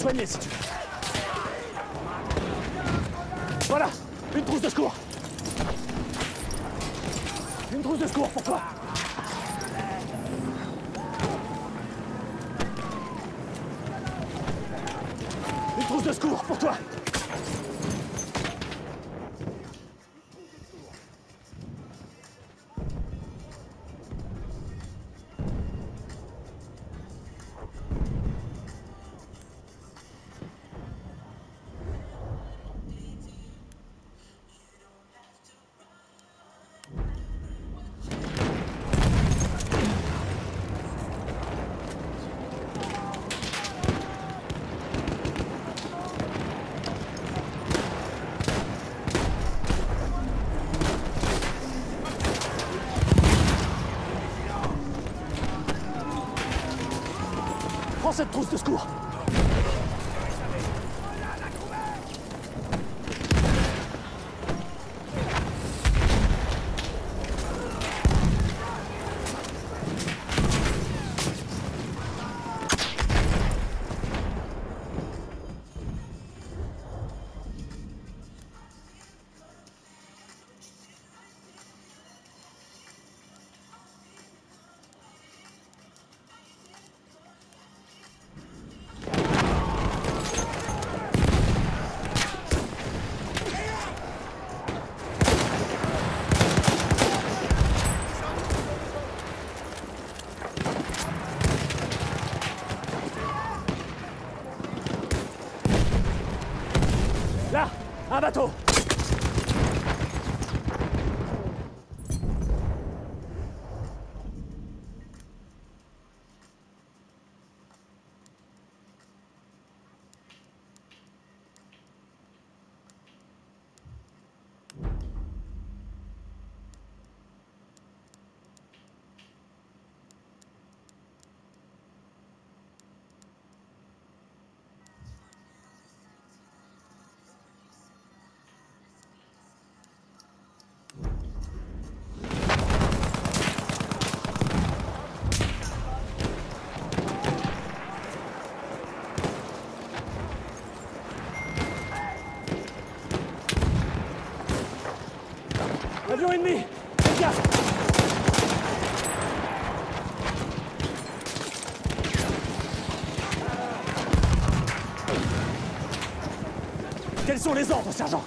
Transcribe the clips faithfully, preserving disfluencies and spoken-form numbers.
soigner si tu veux. Voilà, une trousse de secours. Une trousse de secours pour toi. Une trousse de secours pour toi. Prends cette trousse de secours. Là, un bateau. Avion ennemi! Faites gaffe! Quels sont les ordres, sergent?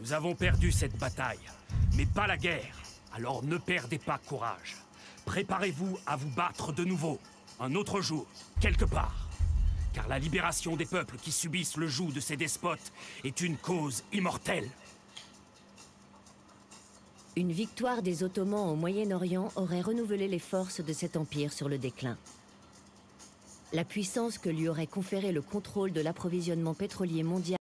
Nous avons perdu cette bataille, mais pas la guerre. Alors ne perdez pas courage. Préparez-vous à vous battre de nouveau, un autre jour, quelque part. Car la libération des peuples qui subissent le joug de ces despotes est une cause immortelle. Une victoire des Ottomans au Moyen-Orient aurait renouvelé les forces de cet empire sur le déclin. La puissance que lui aurait conféré le contrôle de l'approvisionnement pétrolier mondial